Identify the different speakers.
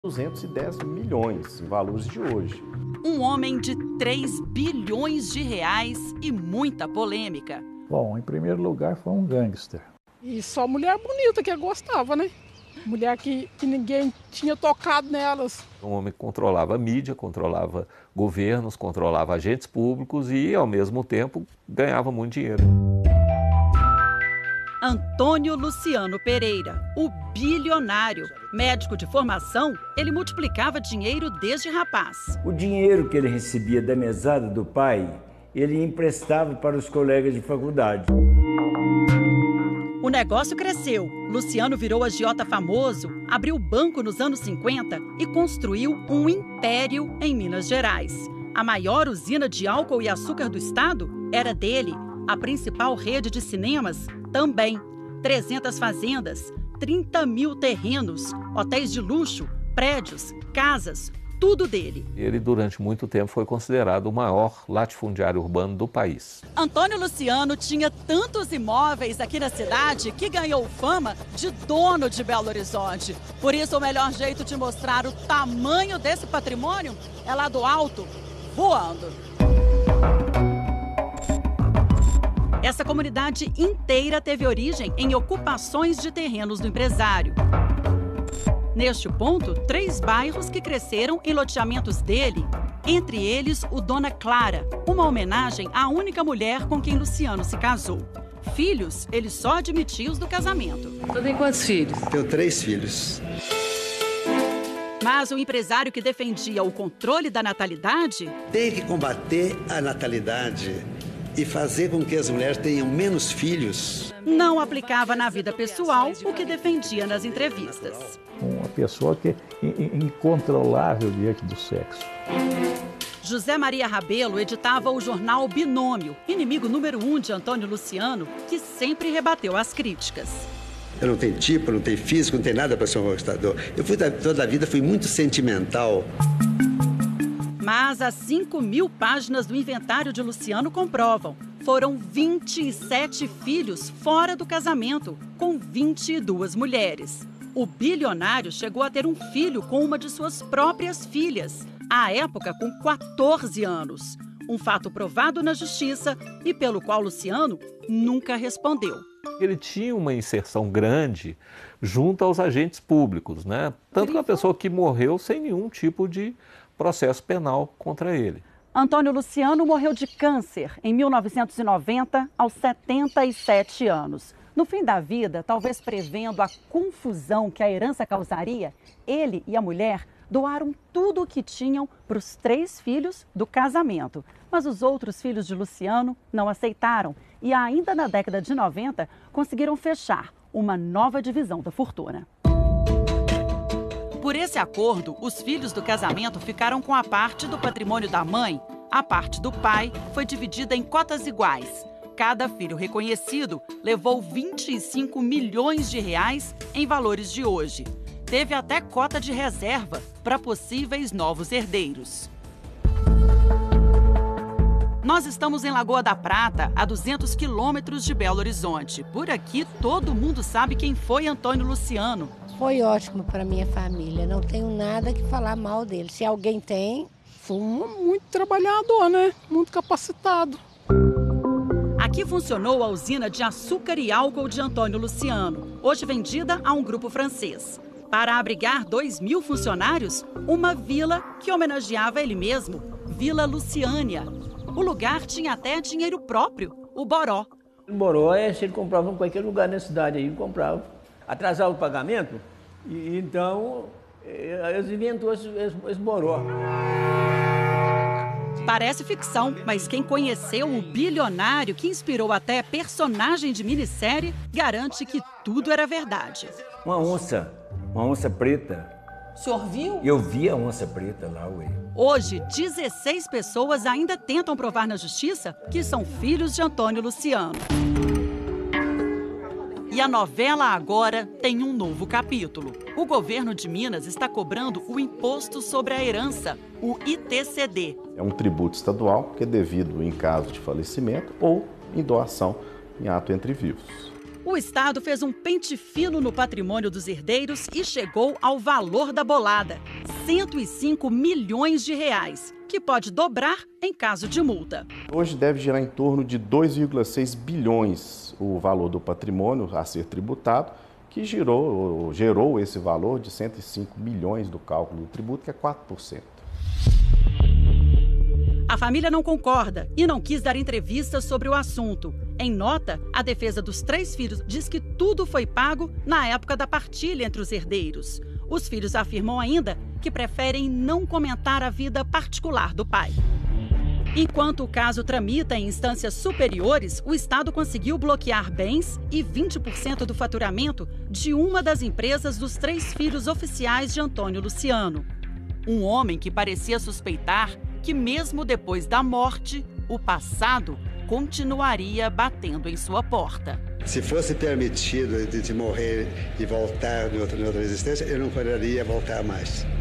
Speaker 1: 210 milhões em valores de hoje.
Speaker 2: Um homem de 3 bilhões de reais e muita polêmica.
Speaker 3: Bom, em primeiro lugar foi um gangster.
Speaker 4: E só mulher bonita que ele gostava, né? Mulher que ninguém tinha tocado nelas.
Speaker 5: Um homem que controlava a mídia, controlava governos, controlava agentes públicos e, ao mesmo tempo, ganhava muito dinheiro.
Speaker 2: Antônio Luciano Pereira, o bilionário. Médico de formação, ele multiplicava dinheiro desde rapaz.
Speaker 6: O dinheiro que ele recebia da mesada do pai, ele emprestava para os colegas de faculdade.
Speaker 2: O negócio cresceu. Luciano virou agiota famoso, abriu banco nos anos 50 e construiu um império em Minas Gerais. A maior usina de álcool e açúcar do estado era dele. A principal rede de cinemas também. 300 fazendas, 30 mil terrenos, hotéis de luxo, prédios, casas, tudo dele.
Speaker 5: Ele, durante muito tempo, foi considerado o maior latifundiário urbano do país.
Speaker 2: Antônio Luciano tinha tantos imóveis aqui na cidade que ganhou fama de dono de Belo Horizonte. Por isso, o melhor jeito de mostrar o tamanho desse patrimônio é lá do alto, voando. Essa comunidade inteira teve origem em ocupações de terrenos do empresário. Neste ponto, 3 bairros que cresceram em loteamentos dele, entre eles o Dona Clara, uma homenagem à única mulher com quem Luciano se casou. Filhos, ele só admitia os do casamento.
Speaker 7: Você tem quantos filhos?
Speaker 8: Tenho 3 filhos.
Speaker 2: Mas o empresário que defendia o controle da natalidade...
Speaker 8: Tem que combater a natalidade e fazer com que as mulheres tenham menos filhos.
Speaker 2: Não aplicava na vida pessoal o que defendia nas entrevistas.
Speaker 3: Uma pessoa que é incontrolável diante do sexo.
Speaker 2: José Maria Rabelo editava o jornal Binômio, inimigo número 1 de Antônio Luciano, que sempre rebateu as críticas.
Speaker 8: Eu não tenho tipo, não tenho físico, não tenho nada para ser um conquistador. Toda a vida fui muito sentimental.
Speaker 2: Mas as 5.000 páginas do inventário de Luciano comprovam. Foram 27 filhos fora do casamento, com 22 mulheres. O bilionário chegou a ter um filho com uma de suas próprias filhas, à época com 14 anos. Um fato provado na justiça e pelo qual Luciano nunca respondeu.
Speaker 5: Ele tinha uma inserção grande junto aos agentes públicos, né? Tanto que a pessoa que morreu sem nenhum tipo de processo penal contra ele.
Speaker 2: Antônio Luciano morreu de câncer em 1990, aos 77 anos. No fim da vida, talvez prevendo a confusão que a herança causaria, ele e a mulher doaram tudo o que tinham para os 3 filhos do casamento. Mas os outros filhos de Luciano não aceitaram e ainda na década de 90 conseguiram fechar uma nova divisão da fortuna. Por esse acordo, os filhos do casamento ficaram com a parte do patrimônio da mãe. A parte do pai foi dividida em cotas iguais. Cada filho reconhecido levou 25 milhões de reais em valores de hoje. Teve até cota de reserva para possíveis novos herdeiros. Nós estamos em Lagoa da Prata, a 200 quilômetros de Belo Horizonte. Por aqui, todo mundo sabe quem foi Antônio Luciano.
Speaker 9: Foi ótimo para minha família, não tenho nada que falar mal dele. Se alguém tem...
Speaker 4: Foi muito trabalhador, né? Muito capacitado.
Speaker 2: Aqui funcionou a usina de açúcar e álcool de Antônio Luciano, hoje vendida a um grupo francês. Para abrigar 2.000 funcionários, uma vila que homenageava ele mesmo, Vila Luciânia. O lugar tinha até dinheiro próprio, o boró.
Speaker 6: O boró se ele comprava em qualquer lugar na cidade, aí comprava. Atrasava o pagamento, e então eles inventou esse boró.
Speaker 2: Parece ficção, mas quem conheceu o bilionário que inspirou até personagem de minissérie garante que tudo era verdade.
Speaker 6: Uma onça preta.
Speaker 2: O senhor viu?
Speaker 6: Eu vi a onça preta lá, ué.
Speaker 2: Hoje, 16 pessoas ainda tentam provar na justiça que são filhos de Antônio Luciano. E a novela agora tem um novo capítulo. O governo de Minas está cobrando o Imposto sobre a Herança, o ITCD.
Speaker 1: É um tributo estadual que é devido em caso de falecimento ou em doação em ato entre vivos.
Speaker 2: O Estado fez um pente fino no patrimônio dos herdeiros e chegou ao valor da bolada, R$105 milhões, que pode dobrar em caso de multa.
Speaker 1: Hoje deve girar em torno de 2,6 bilhões o valor do patrimônio a ser tributado, que gerou esse valor de 105 milhões do cálculo do tributo, que é 4%.
Speaker 2: A família não concorda e não quis dar entrevistas sobre o assunto. Em nota, a defesa dos 3 filhos diz que tudo foi pago na época da partilha entre os herdeiros. Os filhos afirmam ainda que preferem não comentar a vida particular do pai. Enquanto o caso tramita em instâncias superiores, o Estado conseguiu bloquear bens e 20% do faturamento de uma das empresas dos 3 filhos oficiais de Antônio Luciano. Um homem que parecia suspeitar que, mesmo depois da morte, o passado continuaria batendo em sua porta.
Speaker 8: Se fosse permitido de morrer e voltar em outra existência, eu não poderia voltar mais.